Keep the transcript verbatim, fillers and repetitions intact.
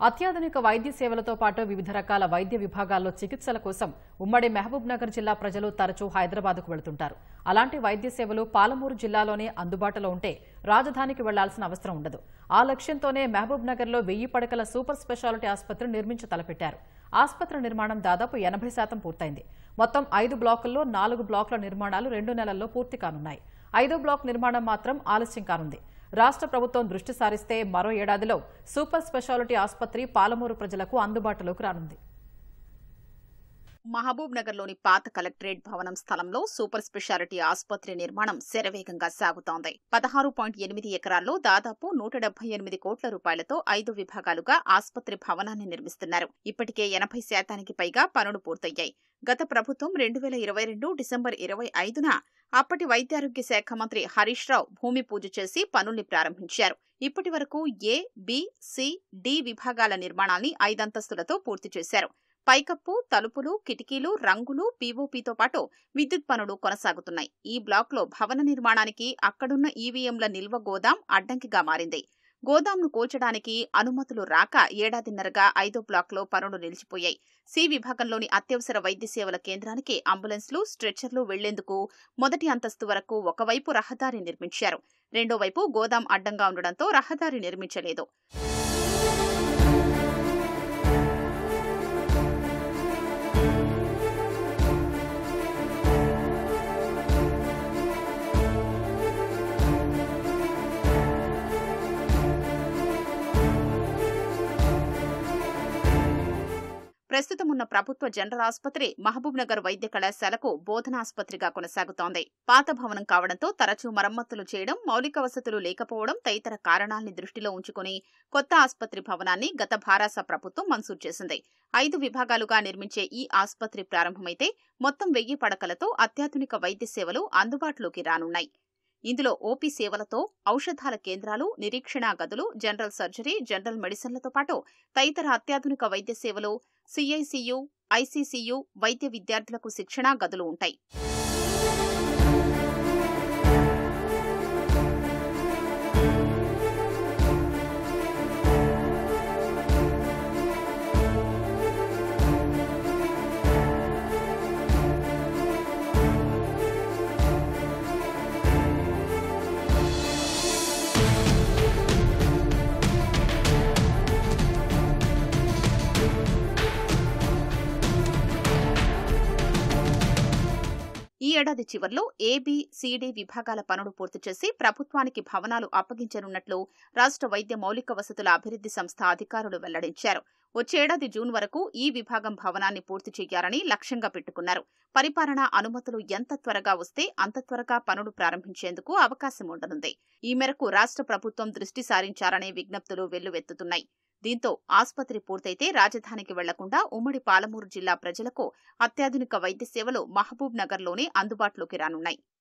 అత్యాధునిక వైద్య సేవలతో పాటు వివిధ రకాల వైద్య విభాగాల్లో చికిత్సల కోసం ఉమ్మడి మహబూబ్ నగర్ జిల్లా ప్రజలు తరచూ హైదరాబాద్కు వెళుతుంటారు. అలాంటి వైద్య సేవలు పాలమూరు జిల్లాలోనే అందుబాటులో ఉంటే రాజధానికి వెళ్లాల్సిన అవసరం ఉండదు. ఆ లక్ష్యంతోనే మహబూబ్ నగర్లో వెయ్యి పడకల సూపర్ స్పెషాలిటీ ఆసుపత్రి నిర్మించి తలపెట్టారు. ఆసుపత్రి నిర్మాణం దాదాపు ఎనభై శాతం పూర్తయింది. మొత్తం ఐదు బ్లాకుల్లో నాలుగు బ్లాకుల నిర్మాణాలు రెండు నెలల్లో పూర్తి కానున్నాయి. ఐదో బ్లాక్ నిర్మాణం మాత్రం ఆలస్యం కానుంది. రాష్ట్ర ప్రభుత్వం దృష్టి సారిస్తే మరో ఏడాదిలో సూపర్ స్పెషాలిటీ ఆసుపత్రి పాలమూరు ప్రజలకు అందుబాటులోకి రానుంది. మహబూబ్ నగర్లోని పాత కలెక్టరేట్ భవనం స్థలంలో సూపర్ స్పెషాలిటీ ఆసుపత్రి నిర్మాణం శరవేగంగా సాగుతోంది. పదహారు పాయింట్ ఎనిమిది ఎకరాల్లో దాదాపు నూట డెబ్బై ఎనిమిది కోట్ల రూపాయలతో ఐదు విభాగాలుగా ఆసుపత్రి భవనాన్ని నిర్మిస్తున్నారు. ఇప్పటికే ఎనభై శాతానికి పైగా పనులు పూర్తయ్యాయి. గత ప్రభుత్వం రెండు వేల ఇరవై రెండు డిసెంబర్ ఇరవై ఐదున అప్పటి వైద్యారోగ్య శాఖ మంత్రి హరీష్ రావు భూమి పూజ చేసి పనుల్ని ప్రారంభించారు. ఇప్పటి వరకు ఏ, బి, సి, డి విభాగాల నిర్మాణాన్ని ఐదంతస్తులతో పూర్తి చేశారు. పైకప్పు, తలుపులు, కిటికీలు, రంగులు, పీఓపీతో పాటు విద్యుత్ పనులు కొనసాగుతున్నాయి. ఈ బ్లాక్లో భవన నిర్మాణానికి అక్కడున్న ఈవీఎంల నిల్వ గోదాం అడ్డంకిగా మారింది. గోదాంను కూల్చడానికి అనుమతులు రాక ఏడాదిన్నరగా ఐదో బ్లాక్లో పనులు నిలిచిపోయాయి. సి విభాగంలోని అత్యవసర వైద్య సేవల కేంద్రానికి అంబులెన్స్లు, స్ట్రెచ్చర్లు వెళ్లేందుకు మొదటి అంతస్తు వరకు ఒకవైపు రహదారి నిర్మించారు. రెండో వైపు గోదాం అడ్డంగా ఉండడంతో రహదారి నిర్మించలేదు. ప్రస్తుతం ఉన్న ప్రభుత్వ జనరల్ ఆసుపత్రి మహబూబ్ నగర్ వైద్య కళాశాలకు బోధనాసుపత్రిగా కొనసాగుతోంది. పాత భవనం కావడంతో తరచూ మరమ్మతులు చేయడం, మౌలిక వసతులు లేకపోవడం తదితర కారణాల్ని దృష్టిలో ఉంచుకుని కొత్త ఆసుపత్రి భవనాన్ని గత భారాస ప్రభుత్వం మంజూరు చేసింది. ఐదు విభాగాలుగా నిర్మించే ఈ ఆసుపత్రి ప్రారంభమైతే మొత్తం వెయ్యి పడకలతో అత్యాధునిక వైద్య సేవలు అందుబాటులోకి రానున్నాయి. ఇందులో ఓపీ సేవలతో ఔషధాల కేంద్రాలు, నిరీక్షణా గదులు, జనరల్ సర్జరీ, జనరల్ మెడిసిన్లతో పాటు తదితర అత్యాధునిక వైద్య సేవలు, సిఐసియు, ఐసీసీయు, వైద్య విద్యార్థులకు శిక్షణా గదులు ఉంటాయి. ఈ ఏడాది చివర్లో ఏబి, సిడి విభాగాల పనులు పూర్తి చేసి ప్రభుత్వానికి భవనాలు అప్పగించనున్నట్లు రాష్ట్ర వైద్య మౌలిక వసతుల అభివృద్ధి సంస్థ అధికారులు వెల్లడించారు. వచ్చేడాది జూన్ వరకు ఈ విభాగం భవనాన్ని పూర్తి చేయాలని లక్ష్యంగా పెట్టుకున్నారు. పరిపాలనా అనుమతులు ఎంత త్వరగా వస్తే అంత త్వరగా పనులు ప్రారంభించేందుకు అవకాశం ఉండనుంది. ఈ మేరకు రాష్ట్ర ప్రభుత్వం దృష్టి సారించాలనే విజ్ఞప్తులు వెల్లువెత్తుతున్నాయి. దీంతో ఆసుపత్రి పూర్తయితే రాజధానికి వెళ్లకుండా ఉమ్మడి పాలమూరు జిల్లా ప్రజలకు అత్యాధునిక వైద్య సేవలు మహబూబ్ నగర్లోనే అందుబాటులోకి రానున్నాయి.